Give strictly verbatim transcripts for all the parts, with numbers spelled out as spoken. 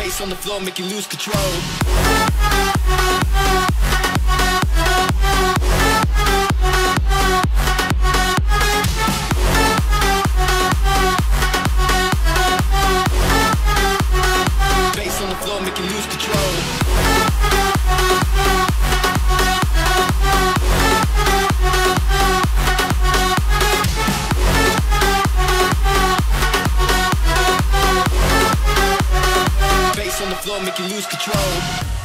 Bass on the floor, make you lose control. Bass on the floor, make you lose control. Bass on the floor, make you lose control.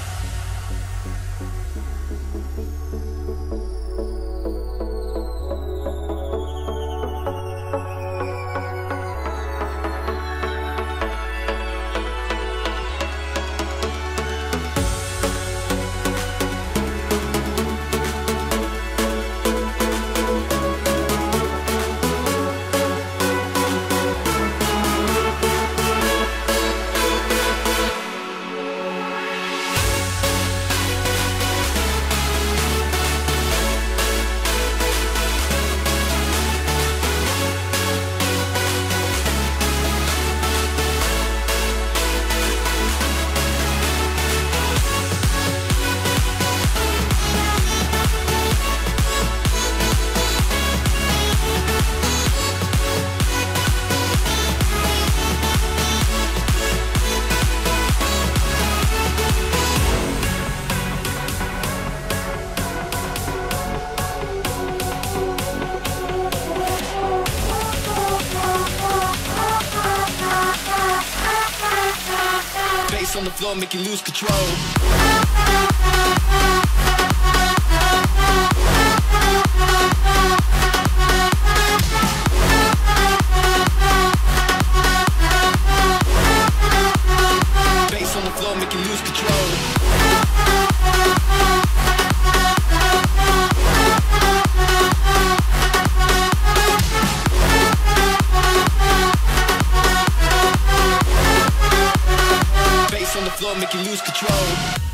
Bass on the floor, make you lose control. Bass on the floor, make you lose control. Bass on the floor, make you lose control.